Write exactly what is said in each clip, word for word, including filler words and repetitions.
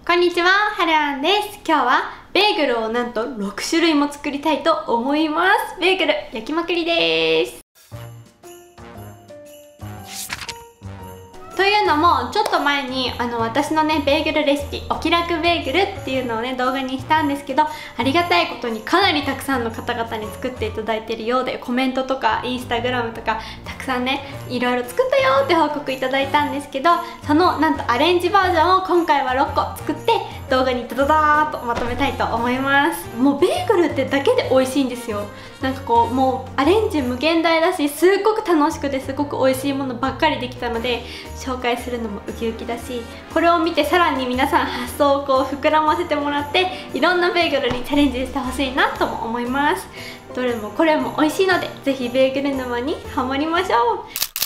こんにちは、はるあんです。今日はベーグルをなんとろくしゅるいも作りたいと思います。ベーグル焼きまくりです。というのも、ちょっと前にあの私のねベーグルレシピ、お気楽ベーグルっていうのをね動画にしたんですけど、ありがたいことにかなりたくさんの方々に作っていただいているようで、コメントとかインスタグラムとかたくさんねいろいろ作ったよって報告いただいたんですけど、そのなんとアレンジバージョンを今回はろっこ作って動画にダダダーっとまとめたいと思います。もうベーグルってだけで美味しいんですよ。なんかこうもうアレンジ無限大だし、すっごく楽しくてすごく美味しいものばっかりできたので、紹介するのもウキウキだし、これを見てさらに皆さん発想をこう膨らませてもらって、いろんなベーグルにチャレンジしてほしいなとも思います。どれもこれも美味しいので、ぜひベーグル沼にハマりましょ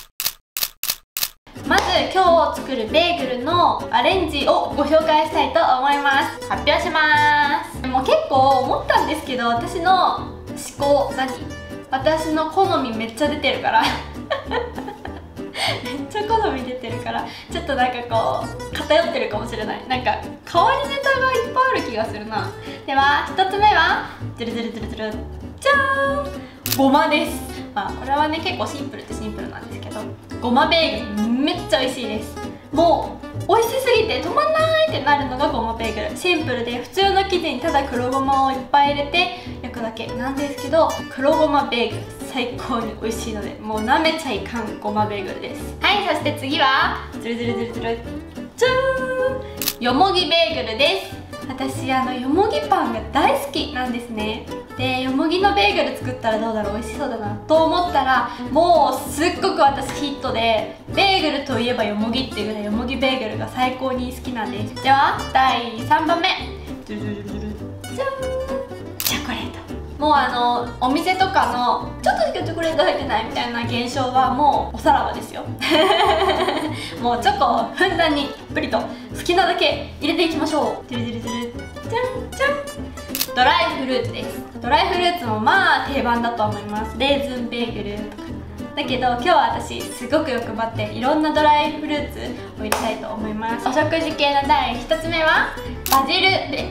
う。まず今日作るベーグルのアレンジをご紹介したいと思います。発表します。もう結構思ったんですけど、私の思考何私の好みめっちゃ出てるからめっちゃ好み出てるからちょっとなんかこう偏ってるかもしれない。なんか変わりネタがいっぱいある気がするな。ではひとつめはドゥルドゥルドゥルドゥルじゃーん、ごまです。まあこれはね結構シンプルってシンプルなんですけど、ごまベーグルめっちゃ美味しいです。もう美味しすぎて止まんないってなるのがごまベーグル。シンプルで普通の生地にただ黒ごまをいっぱい入れて焼くだけなんですけど、黒ごまベーグル最高に美味しいので、もう舐めちゃいかんごまベーグルです。はい、そして次はズルズルズルズルじゃーん、よもぎベーグルです。私あのよもぎパンが大好きなんですね。でよもぎのベーグル作ったらどうだろう、美味しそうだなと思ったら、もうすっごく私ヒットで、ベーグルといえばよもぎっていうぐらいよもぎベーグルが最高に好きなんです。ではだいさんばんめ、ドゥルドゥルドゥルじゃーん、チョコレート。もうあのお店とかのちょっとしかチョコレート入ってないみたいな現象はもうおさらばですよもうチョコをふんだんにたっぷりと好きなだけ入れていきましょう。ドゥルドゥルドゥルじゃんじゃん、ドライフルーツです。ドライフルーツもまあ定番だと思います。レーズンベーグルとかだけど、今日は私すごく欲張っていろんなドライフルーツを入れたいと思います。お食事系の第ひとつめはバジルベ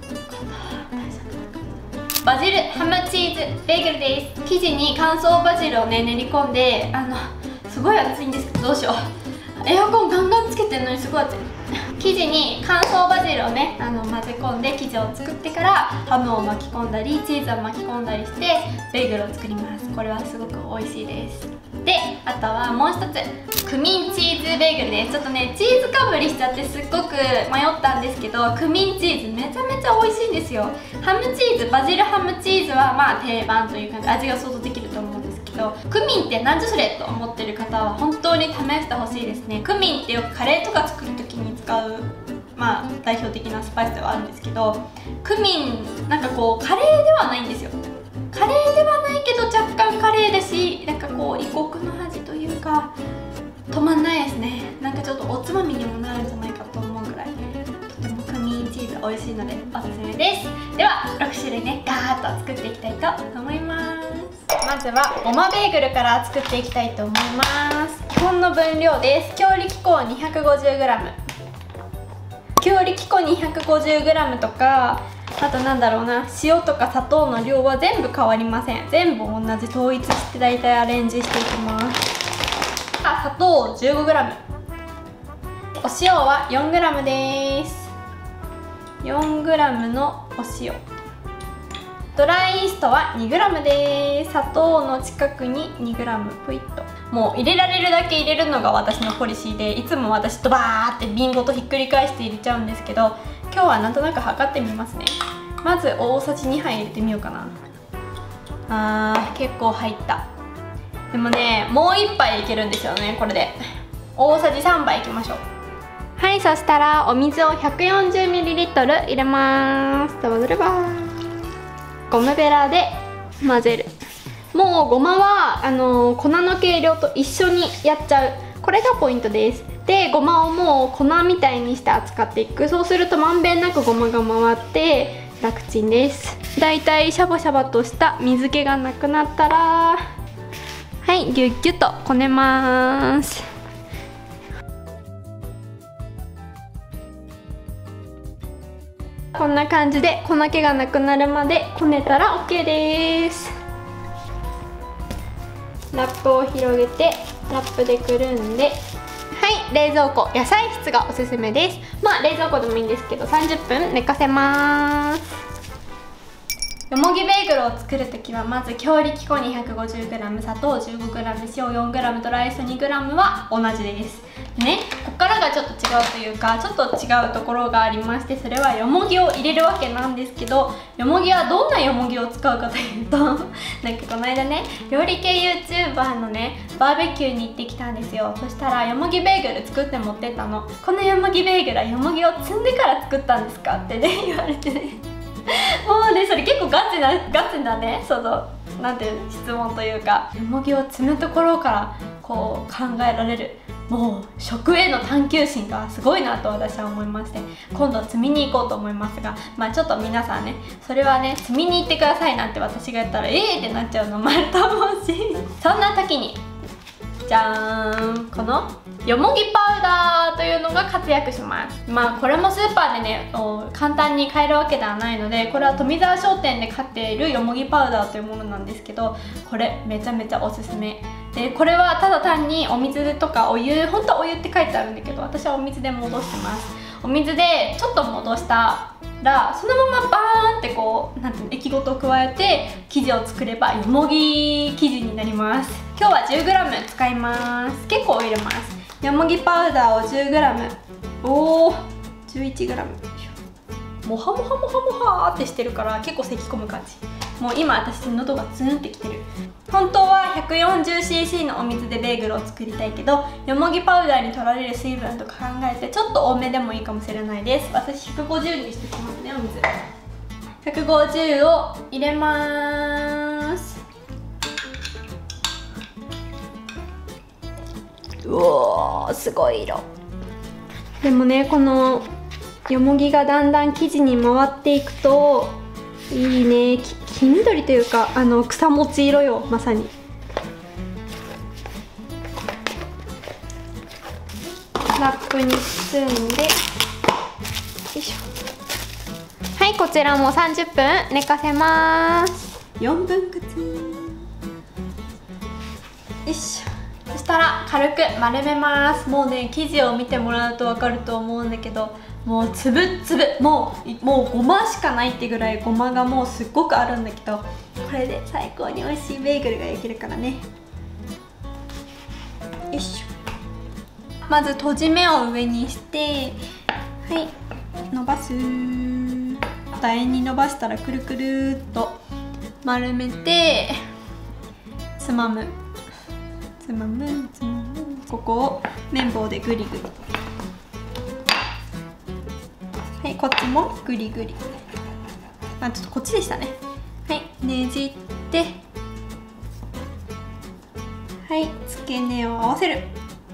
バジルハムチーズベーグルです。生地に乾燥バジルをね練り込んで、あのすごい暑いんですけど、どうしよう、エアコンガンガンつけてるのにすごい暑い。生地に乾燥バジルをねあの混ぜ込んで生地を作ってから、ハムを巻き込んだりチーズを巻き込んだりしてベーグルを作ります。これはすごく美味しいです。であとはもう一つ、クミンチーズベーグルです。ちょっとねチーズかぶりしちゃってすっごく迷ったんですけど、クミンチーズめちゃめちゃ美味しいんですよ。ハムチーズ、バジルハムチーズはまあ定番という感じ、味が想像できると思うんですけど、クミンってなんじゃそれと思ってる方は本当に試してほしいですね。クミンってよくカレーとか作る時に使うまあ代表的なスパイスではあるんですけど、クミンなんかこうカレーではないんですよ。カレーではないけど若干カレーだし、なんかこう異国の味というか止まんないですね。なんかちょっとおつまみにもなるんじゃないかと思うぐらい、とてもクミンチーズ美味しいのでおすすめです。ではろくしゅるいねガーッと作っていきたいと思います。まずはごまベーグルから作っていきたいと思います。基本の分量です。強力粉 にひゃくごじゅうグラム、 強力粉 にひゃくごじゅうグラム とか、あとなんだろうな、塩とか砂糖の量は全部変わりません。全部同じ統一して大体アレンジしていきます。あ、砂糖 じゅうごグラム、 お塩は よんグラム です。 よんグラム のお塩、ドライイーストは にグラム です。砂糖の近くに にグラム ぷいっと。もう入れられるだけ入れるのが私のポリシーで、いつも私ドバーって瓶ごとひっくり返して入れちゃうんですけど、今日はなんとなく測ってみますね。まず大さじにはい入れてみようかな。あー結構入った。でもねもういっぱいいけるんですよねこれで。大さじさんばいいきましょう。はい、そしたらお水を ひゃくよんじゅうミリリットル 入れます。ドバドルバー、ゴムベラで混ぜる。もうごまはあのー、粉の計量と一緒にやっちゃう、これがポイントです。でごまをもう粉みたいにして扱っていく。そうするとまんべんなくごまが回って楽ちんです。だいたいシャバシャバとした水気がなくなったら、はいギュッギュッとこねます。 こんな感じで粉気がなくなるまでこねたら オーケー です。ラップを広げてラップでくるんで、はい、冷蔵庫、野菜室がおすすめです。まあ冷蔵庫でもいいんですけどさんじゅっぷん寝かせます。よもぎベーグルを作るときはまず強力粉 にひゃくごじゅうグラム、 砂糖 じゅうごグラム、 塩 よんグラム とライス にグラム は同じです。でね、ここからがちょっと違うというかちょっと違うところがありまして、それはよもぎを入れるわけなんですけど、よもぎはどんなよもぎを使うかというとなんかこの間ね、料理系 YouTuber のねバーベキューに行ってきたんですよ。そしたらよもぎベーグル作って持ってったの。このよもぎベーグルはよもぎを積んでから作ったんですかってね言われてねもうね、それ結構ガチなガチなね、そのなんていう質問というか、よもぎを積むところからこう考えられる、もう食への探求心がすごいなと私は思いまして、今度積みに行こうと思いますが、まあちょっと皆さんね、それはね積みに行ってくださいなんて私が言ったらええーってなっちゃうのもあると思うしそんな時にじゃーん、このよもぎパウダーというのが活躍します。まあこれもスーパーでね簡単に買えるわけではないので、これは富澤商店で買っているよもぎパウダーというものなんですけど、これめちゃめちゃおすすめで、これはただ単にお水とかお湯、本当はお湯って書いてあるんだけど私はお水で戻してます。お水でちょっと戻したらそのままバーンってこうなんていうの、液ごと加えて生地を作ればよもぎ生地になります。今日は じゅうグラム 使います。結構入れます。よもぎパウダーを じゅうグラム、 おお じゅういちグラム、 もはもはもはもはってしてるから結構咳き込む感じ。もう今私喉がツーンってきてる。本当は ひゃくよんじゅうシーシー のお水でベーグルを作りたいけど、よもぎパウダーに取られる水分とか考えてちょっと多めでもいいかもしれないです。私ひゃくごじゅうにしてきますね。お水ひゃくごじゅうを入れます。うおー、すごい色。でもね、このよもぎがだんだん生地に回っていくといいね。き黄緑というか、あの草もち色よ、まさに。ラップに包んで、よいしょ。はい、こちらもさんじゅっぷん寝かせます。よんぶん割。よいしょ。そしたら軽く丸めます。もうね、生地を見てもらうと分かると思うんだけど、もうつぶっつぶ、もうもうごましかないってぐらいごまがもうすっごくあるんだけど、これで最高に美味しいベーグルが焼けるからね。よいしょ。まず閉じ目を上にして、はい、伸ばす。楕円に伸ばしたらくるくるっと丸めてつまむ。つまむつまむ、ここを綿棒でグリグリ。はい、こっちもグリグリ。あ、ちょっとこっちでしたね。はい、ねじって、はい、付け根を合わせる。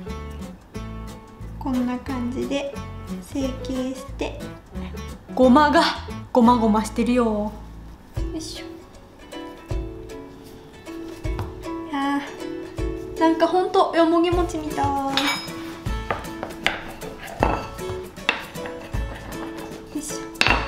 こんな感じで成形して、ごまがごまごましてるよ。よいしょ。いやー、なんかほんとよもぎ餅みたい。よいしょ。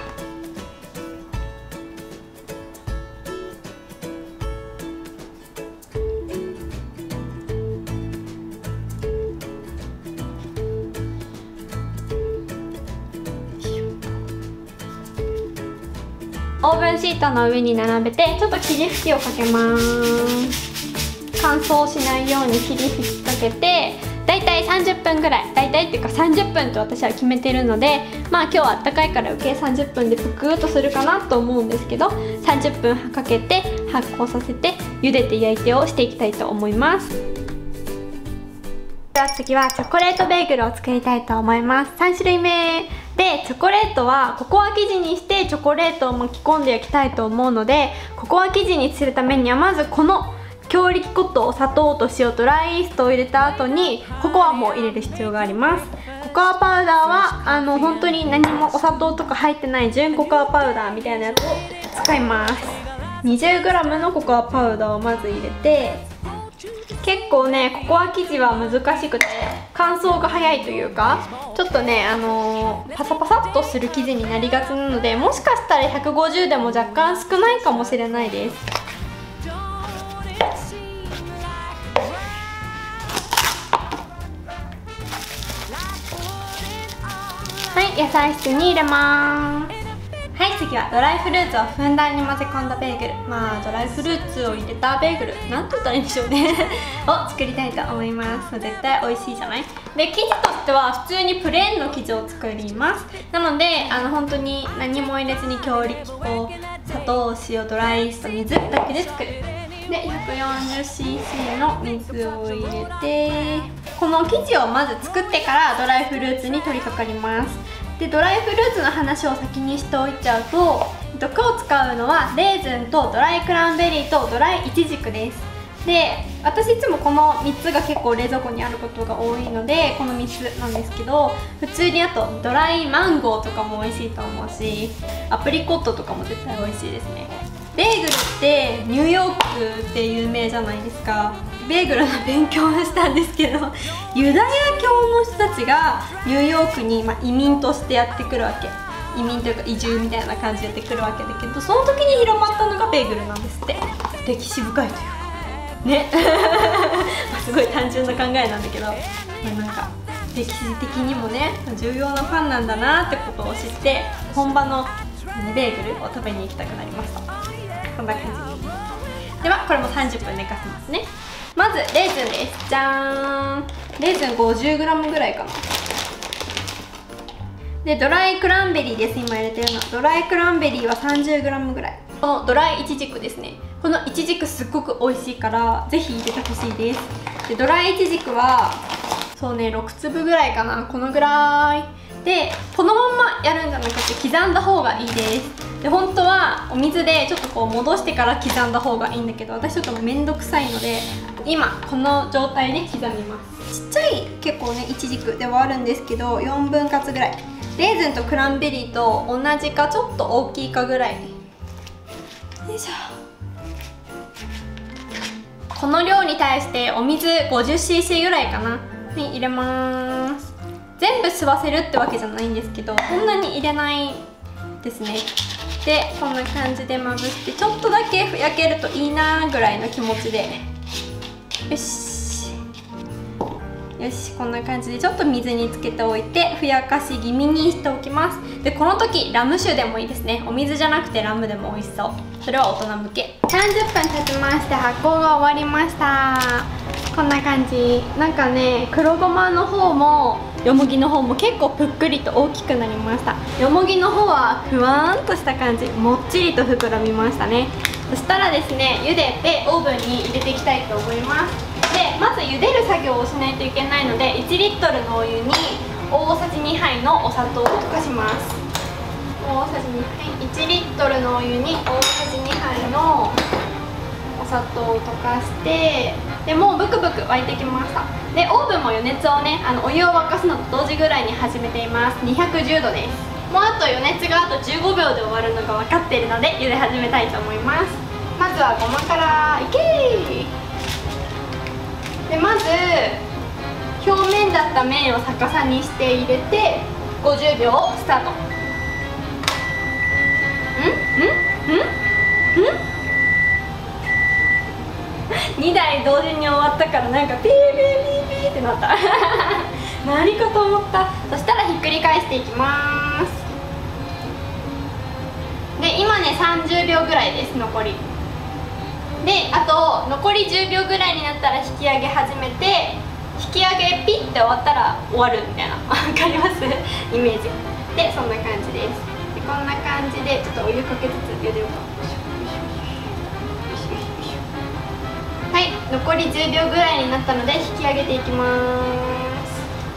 オーブンシートの上に並べてちょっと霧吹きをかけます。乾燥しないように霧吹きかけて、だいたいさんじゅっぷんぐらい、だいたいっていうかさんじゅっぷんと私は決めてるので、まあ今日はあったかいから余計さんじゅっぷんでぷくーっとするかなと思うんですけど、さんじゅっぷんかけて発酵させて茹でて焼いてをしていきたいと思います。では次はチョコレートベーグルを作りたいと思います。さんしゅるいめで、チョコレートはココア生地にしてチョコレートを巻き込んで焼きたいと思うので、ココア生地にするためにはまずこの強力粉と砂糖と塩とライスとを入れた後にココアも入れる必要があります。ココアパウダーはあの本当に何もお砂糖とか入ってない純ココアパウダーみたいなやつを使います。 にじゅうグラム のココアパウダーをまず入れて、結構ねココア生地は難しくて、皮乾燥が早いというか、ちょっとねあのー、パサパサっとする生地になりがちなので、もしかしたらひゃくごじゅうでも若干少ないかもしれないです。はい、野菜室に入れます。はい、次はドライフルーツをふんだんに混ぜ込んだベーグル、まあドライフルーツを入れたベーグル、なんて言ったらいいんでしょうねを作りたいと思います。絶対美味しいじゃない。で、生地としては普通にプレーンの生地を作ります。なのであの本当に何も入れずに強力粉、砂糖、塩、ドライイースト、水だけで作る。で ひゃくよんじゅうシーシー の水を入れて、この生地をまず作ってからドライフルーツに取り掛かります。でドライフルーツの話を先にしておいちゃうと、今日使うのはレーズンとドライクランベリーとドライイチジクです。で私いつもこのみっつが結構冷蔵庫にあることが多いのでこのみっつなんですけど、普通にあとドライマンゴーとかも美味しいと思うし、アプリコットとかも絶対美味しいですね。ベーグルってニューヨークって有名じゃないですか。ベーグルの勉強をしたんですけど、ユダヤ教の人たちがニューヨークに、まあ、移民としてやってくるわけ。移民というか移住みたいな感じでやってくるわけだけど、その時に広まったのがベーグルなんですって。歴史深いというかねすごい単純な考えなんだけど、まあ、なんか歴史的にもね重要なパンなんだなってことを知って、本場のベーグルを食べに行きたくなりました。こんな感じではこれもさんじゅっぷん寝かせますね。まずレーズンです。じゃーん、レーズン ごじゅうグラム ぐらいかな。でドライクランベリーです。今入れてるのはドライクランベリーは さんじゅうグラム ぐらい。このドライイチジクですね。このイチジクすっごく美味しいからぜひ入れてほしいです。でドライイチジクはそうねろくつぶぐらいかな、このぐらいで、このまんまやるんじゃなくて刻んだ方がいいです。で本当はお水でちょっとこう戻してから刻んだ方がいいんだけど、私ちょっとめんどくさいので今この状態で刻みます。ちっちゃい結構ねイチジクではあるんですけどよんぶん割ぐらい。レーズンとクランベリーと同じかちょっと大きいかぐらい。よいしょ。この量に対してお水 ごじゅうシーシー ぐらいかなに入れます。全部吸わせるってわけじゃないんですけど、そんなに入れないですね。でこんな感じでまぶして、ちょっとだけ焼けるといいなぐらいの気持ちで、よしよし、こんな感じでちょっと水につけておいてふやかし気味にしておきます。でこの時ラム酒でもいいですね。お水じゃなくてラムでも美味しそう。それは大人向け。さんじゅっぷん経ちまして発酵が終わりました。こんな感じ。なんかね黒ごまの方もよもぎの方も結構ぷっくりと大きくなりました。よもぎの方はふわーんとした感じ、もっちりと膨らみましたね。そしたらですね茹でてオーブンに入れていきたいと思います。でまず茹でる作業をしないといけないのでいちリットルのお湯に大さじにはいのお砂糖を溶かします。大さじにはい、いちリットルのお湯に大さじにはいのお砂糖を溶かして、でもうブクブク沸いてきました。でオーブンも余熱をねあのお湯を沸かすのと同時ぐらいに始めています。にひゃくじゅうどです。もうあと余熱があとじゅうごびょうで終わるのが分かっているので茹で始めたいと思います。まずはごまからいけー。でまず表面だった面を逆さにして入れてごじゅうびょうスタート。んんんんにだい同時に終わったからなんかピーピーピーピーってなった何かと思った。そしたらひっくり返していきます。で今ねさんじゅうびょうぐらいです、残りで。あと残りじゅうびょうぐらいになったら引き上げ始めて、引き上げピッて終わったら終わるみたいなわかりますイメージで、そんな感じです。でこんな感じでちょっとお湯かけつつ茹でようか。はい、残りじゅうびょうぐらいになったので引き上げていきます。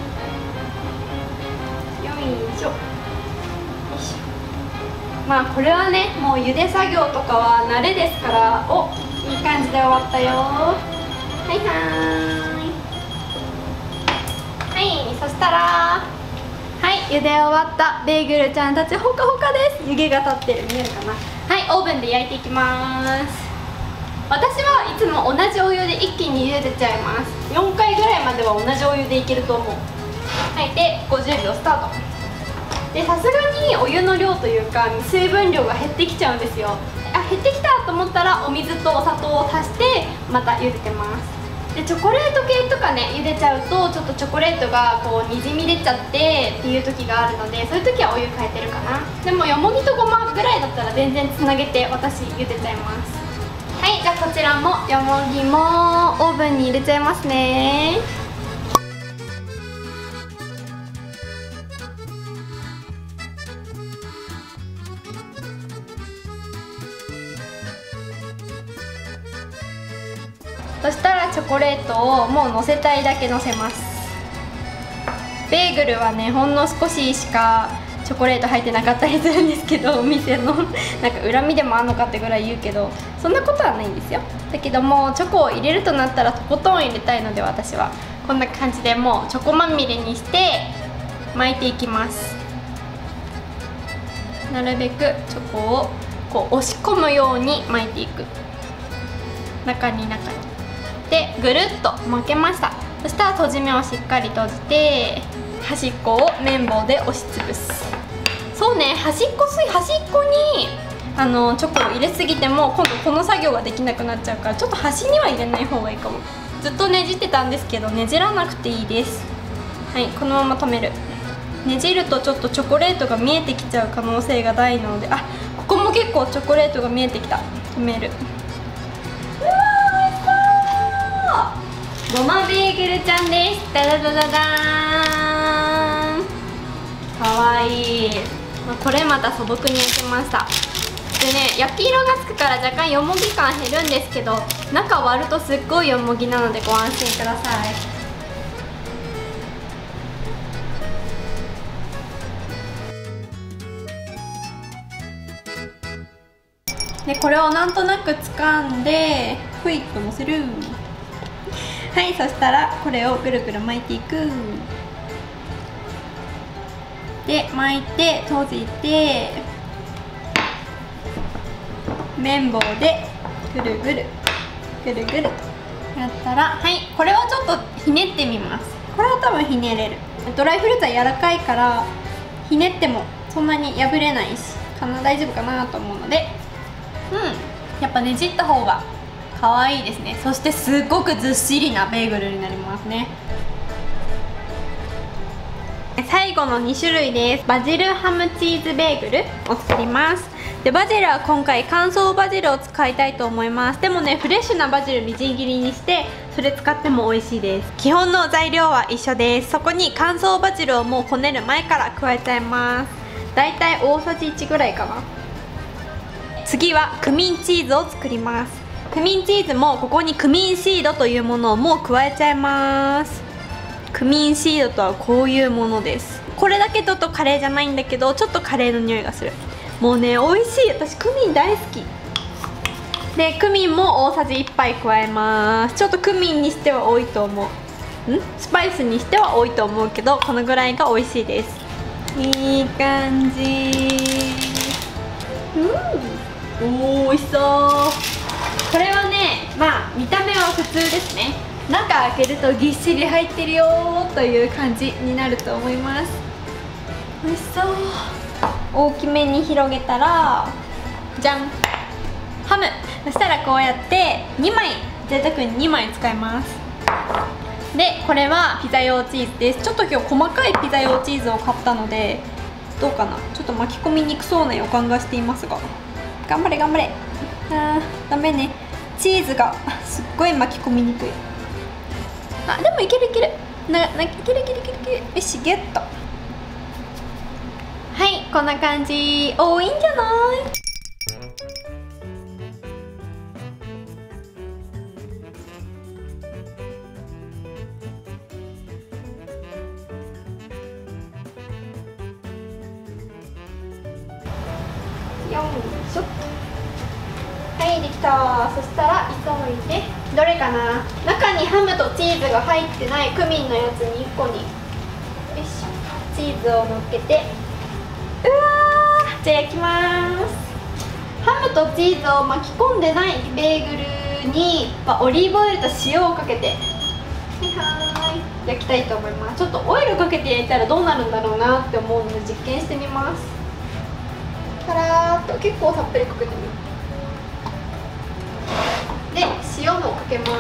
よいしょよいしょ。まあこれはねもう茹で作業とかは慣れですから。お、いい感じで終わったよ。はいはーい。はい、そしたらはい茹で終わったベーグルちゃんたちほかほかです。湯気が立ってる、見えるかな。はい、オーブンで焼いていきます。 私はいつも同じお湯で一気に茹でちゃいます。よんかいぐらいまでは同じお湯でいけると思う。はい、でごじゅうびょうスタート。でさすがにお湯の量というか水分量が減ってきちゃうんですよ。あ、減ってきたと思ったらお水とお砂糖を足してまた茹でてます。でチョコレート系とかね茹でちゃうとちょっとチョコレートがこうにじみ出ちゃってっていう時があるので、そういう時はお湯変えてるかな。でもよもぎとごまぐらいだったら全然つなげて私茹でちゃいます。はい、じゃあこちらもよもぎもオーブンに入れちゃいますね。そしたらチョコレートをもうのせたいだけのせます。ベーグルはねほんの少ししかチョコレート入ってなかったりするんですけど、お店のなんか恨みでもあんのかってぐらい言うけど、そんなことはないんですよ。だけどもチョコを入れるとなったらとことん入れたいので、私はこんな感じでもうチョコまみれにして巻いていきます。なるべくチョコをこう押し込むように巻いていく。中に中にでぐるっと巻けました。そしたら閉じ目をしっかり閉じて端っこを綿棒で押しつぶす。そうね、端っこすい端っこにあのチョコを入れすぎても今度この作業ができなくなっちゃうから、ちょっと端には入れない方がいいかも。ずっとねじってたんですけどねじらなくていいです。はい、このまま止める。ねじるとちょっとチョコレートが見えてきちゃう可能性が大なので、あ、ここも結構チョコレートが見えてきた。止める。うわー、美味しそう。ごまベーグルちゃんです。ダダダダダーン。かわいい。これまた素朴に焼けました。でね、焼き色がつくから若干よもぎ感減るんですけど、中割るとすっごいよもぎなのでご安心ください。でこれをなんとなく掴んでふいっとのせる。はい、そしたらこれをぐるぐる巻いていく。で巻いて閉じて綿棒でぐるぐるぐるぐるとやったら、はい、これをちょっとひねってみます。これは多分ひねれる。ドライフルーツは柔らかいからひねってもそんなに破れないしかな、大丈夫かなと思うので、うん、やっぱねじった方が可愛いですね。そしてすっごくずっしりなベーグルになりますね。最後のに種類です。バジルハムチーズベーグルを作ります。でバジルは今回乾燥バジルを使いたいと思います。でもねフレッシュなバジルみじん切りにしてそれ使っても美味しいです。基本の材料は一緒です。そこに乾燥バジルをもうこねる前から加えちゃいます。だいたい大さじいちぐらいかな。次はクミンチーズを作ります。クミンチーズもここにクミンシードというものをもう加えちゃいます。クミンシードとはこういうものです。これだけだとカレーじゃないんだけどちょっとカレーの匂いがする。もうね美味しい。私クミン大好きで、クミンも大さじいっぱい加えます。ちょっとクミンにしては多いと思うんスパイスにしては多いと思うけどこのぐらいが美味しいです。いい感じ。うんおー美味しそう。これはねまあ見た目は普通ですね。中開けるとぎっしり入ってるよーという感じになると思います。美味しそう。大きめに広げたらじゃん、ハム。そしたらこうやってにまい贅沢ににまい使います。でこれはピザ用チーズです。ちょっと今日細かいピザ用チーズを買ったのでどうかな、ちょっと巻き込みにくそうな予感がしていますが、頑張れ頑張れ。あーダメね、チーズがすっごい巻き込みにくい。あでもいけるいけるな、ないけるいけるいけるいける。よしゲット。はいこんな感じ。おーいいんじゃない。よいしょっと。はいできた。そしたら急いでどれかな、中にハムとチーズが入ってないクミンのやつにいっこによいしょチーズをのっけて、うわーじゃあ焼きます。ハムとチーズを巻き込んでないベーグルに、まあ、オリーブオイルと塩をかけて、はいはい、焼きたいと思います。ちょっとオイルかけて焼いたらどうなるんだろうなって思うので実験してみます。たらーっと結構たっぷりかけてみる。で塩もかけます。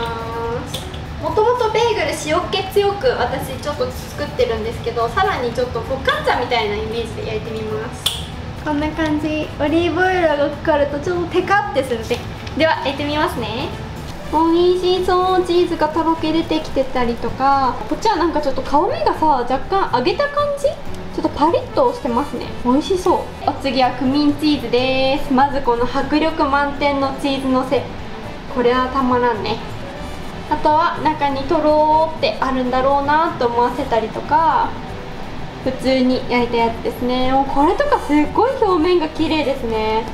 もともとベーグル塩気強く私ちょっと作ってるんですけど、さらにちょっとフォカッチャみたいなイメージで焼いてみます。こんな感じ。オリーブオイルがかかるとちょっとテカってするで。では焼いてみますね。美味しそう。チーズがとろけ出てきてたりとか、こっちはなんかちょっと皮目がさ若干揚げた感じ、ちょっとパリッとしてますね。美味しそう。お次はクミンチーズです。まずこの迫力満点のチーズのせ、これはたまらんね。あとは中にとろーってあるんだろうなと思わせたりとか、普通に焼いたやつですね。もうこれとかすっごい表面が綺麗ですね。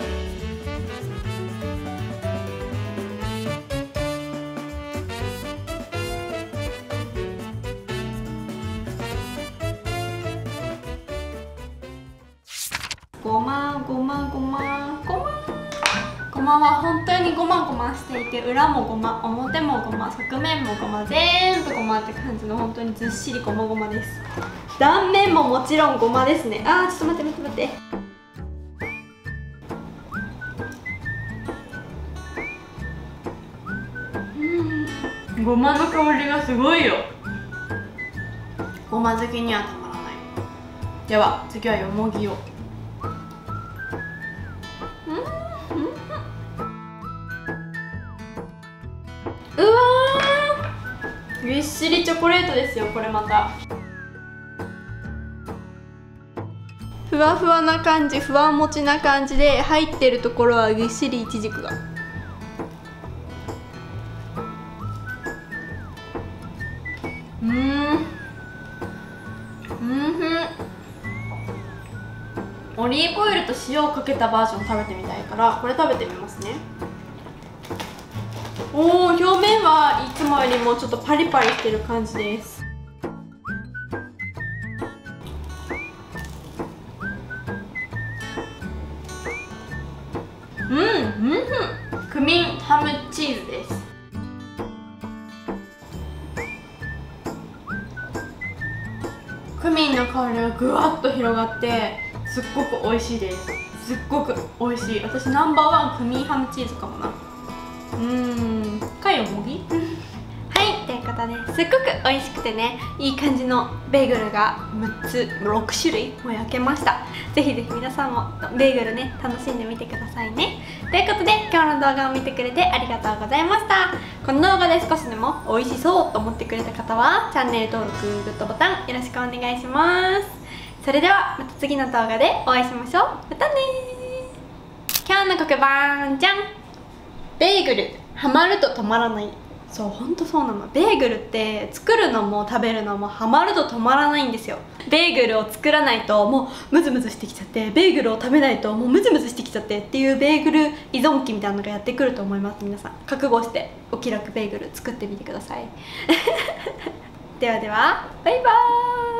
ごまごまごまごまごまは本当にごまごましていて、裏もごま、表もごま、側面もごま、全部ごまって感じの本当にずっしりごまごまです。断面ももちろんごまですね。あー、ちょっと待って待って待って。うん、ごまの香りがすごいよ。ごま好きにはたまらない。では次はよもぎを。うわー、ぎっしりチョコレートですよ。これまたふわふわな感じ、ふわもちな感じで、入ってるところはぎっしりいちじくが。うーん、うんふん。オリーブオイルと塩をかけたバージョン食べてみたいから、これ食べてみますね。おお、表面はいつもよりもちょっとパリパリしてる感じです。うん、うんふん。クミンハムチーズです。クミンの香りがぐわっと広がってすっごく美味しいです。すっごく美味しい。私ナンバーワンクミンハムチーズかもな。うーん、かよもぎはい、ということですっごく美味しくてね、いい感じのベーグルがむっつろくしゅるいも焼けました。ぜひぜひ皆さんもベーグルね楽しんでみてくださいね。ということで今日の動画を見てくれてありがとうございました。この動画で少しでも美味しそうと思ってくれた方はチャンネル登録、グッドボタンよろしくお願いします。それではまた次の動画でお会いしましょう。またねー。今日の黒板じゃん。ベーグルハマると止まらない。そう、ほんとそうなの。ベーグルって作るのも食べるのもハマると止まらないんですよ。ベーグルを作らないともうムズムズしてきちゃって、ベーグルを食べないともうムズムズしてきちゃってっていうベーグル依存期みたいなのがやってくると思います。皆さん覚悟してお気楽ベーグル作ってみてくださいではではバイバーイ。